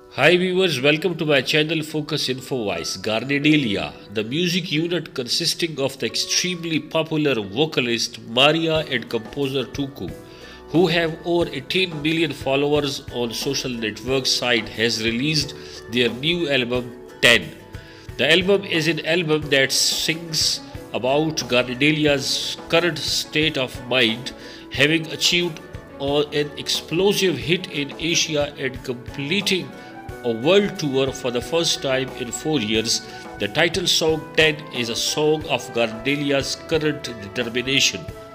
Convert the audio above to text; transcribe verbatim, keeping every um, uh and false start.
Hi viewers, welcome to my channel Focus Info Voice. GARNiDELiA, the music unit consisting of the extremely popular vocalist Maria and composer Tuku, who have over eighteen million followers on social network site, has released their new album ten. The album is an album that sings about GARNiDELiA's current state of mind, having achieved an explosive hit in Asia and completing a world tour for the first time in four years. The title song ten is a song of GARNiDELiA's current determination